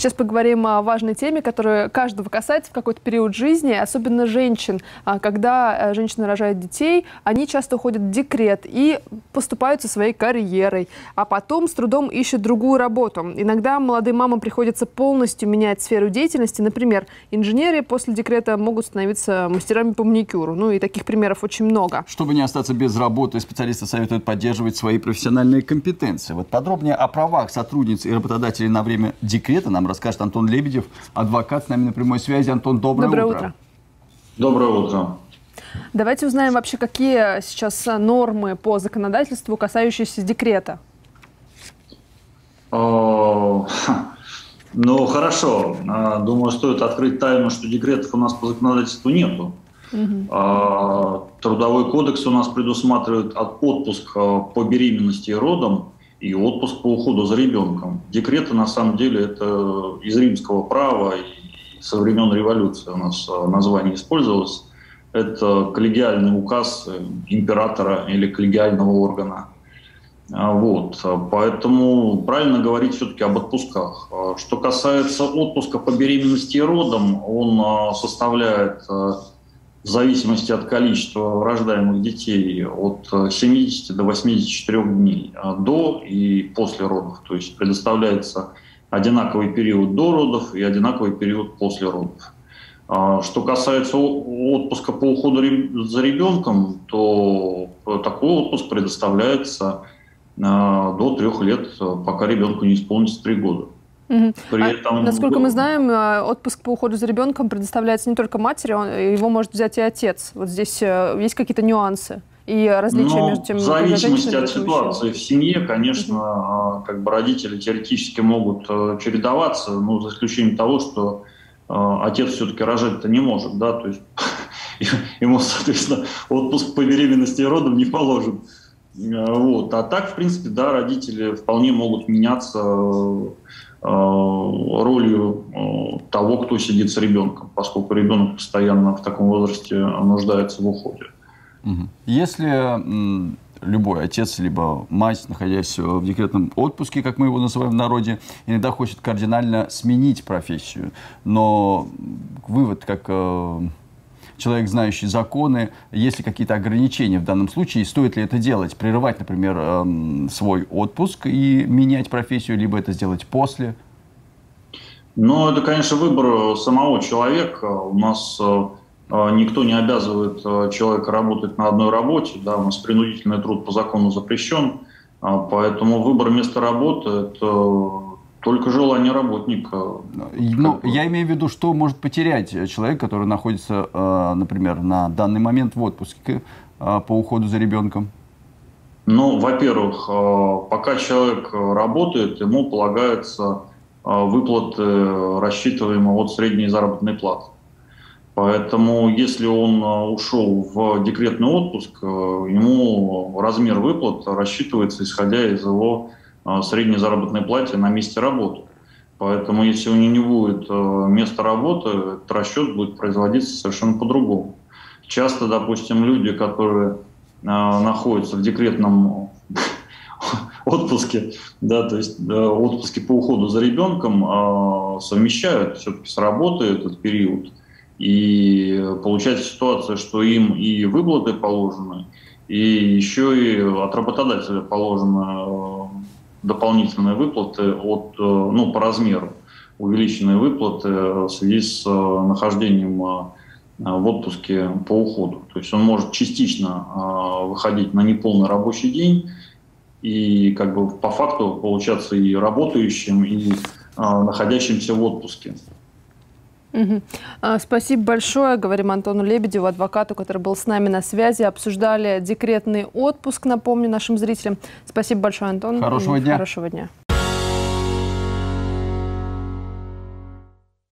Сейчас поговорим о важной теме, которая каждого касается в какой-то период жизни, особенно женщин. Когда женщины рожают детей, они часто уходят в декрет и поступают со своей карьерой, а потом с трудом ищут другую работу. Иногда молодым мамам приходится полностью менять сферу деятельности. Например, инженеры после декрета могут становиться мастерами по маникюру. Ну и таких примеров очень много. Чтобы не остаться без работы, специалисты советуют поддерживать свои профессиональные компетенции. Вот подробнее о правах сотрудниц и работодателей на время декрета нам расскажет Антон Лебедев, адвокат, с нами на прямой связи. Антон, доброе утро. Доброе утро. Давайте узнаем вообще, какие сейчас нормы по законодательству, касающиеся декрета. Ну, хорошо. Думаю, стоит открыть тайну, что декретов у нас по законодательству нету. Трудовой кодекс у нас предусматривает отпуск по беременности и родам и отпуск по уходу за ребенком. Декреты, на самом деле, это из римского права и со времен революции у нас название использовалось. Это коллегиальный указ императора или коллегиального органа. Вот. Поэтому правильно говорить все-таки об отпусках. Что касается отпуска по беременности и родам, он составляет, в зависимости от количества рождаемых детей, от 70 до 84 дней до и после родов. То есть предоставляется одинаковый период до родов и одинаковый период после родов. Что касается отпуска по уходу за ребенком, то такой отпуск предоставляется до 3 лет, пока ребенку не исполнится 3 года. При этом, насколько мы знаем, отпуск по уходу за ребенком предоставляется не только матери, его может взять и отец. Вот здесь есть какие-то нюансы и различия между тем, в зависимости от ситуации в семье, конечно, как бы родители теоретически могут чередоваться, но за исключением того, что отец все-таки рожать-то не может, да, то есть ему, соответственно, отпуск по беременности и родам не положен. Вот. А так, в принципе, да, родители вполне могут меняться ролью того, кто сидит с ребенком, поскольку ребенок постоянно в таком возрасте нуждается в уходе. Если любой отец либо мать, находясь в декретном отпуске, как мы его называем в народе, иногда хочет кардинально сменить профессию, но вывод, как человек, знающий законы, есть ли какие-то ограничения в данном случае, стоит ли это делать? Прерывать, например, свой отпуск и менять профессию, либо это сделать после? Ну, это, конечно, выбор самого человека. У нас никто не обязывает человека работать на одной работе. Да, у нас принудительный труд по закону запрещен. Поэтому выбор места работы – это только желание работника. Ну, я имею в виду, что может потерять человек, который находится, например, на данный момент в отпуске по уходу за ребенком? Ну, во-первых, пока человек работает, ему полагается выплаты, рассчитываемые от средней заработной платы. Поэтому, если он ушел в декретный отпуск, ему размер выплат рассчитывается, исходя из его средней заработной плате на месте работы. Поэтому, если у него не будет места работы, этот расчет будет производиться совершенно по-другому. Часто, допустим, люди, которые находятся в декретном отпуске, да, то есть отпуске по уходу за ребенком, совмещают все-таки с работой этот период. И получается ситуация, что им и выплаты положены, и еще и от работодателя положены дополнительные выплаты по размеру, увеличенные выплаты в связи с нахождением в отпуске по уходу. То есть он может частично выходить на неполный рабочий день и как бы по факту получаться и работающим, и находящимся в отпуске. Спасибо большое. Говорим Антону Лебедеву, адвокату, который был с нами на связи. Обсуждали декретный отпуск, напомню нашим зрителям. Спасибо большое, Антон. Хорошего дня. Хорошего дня.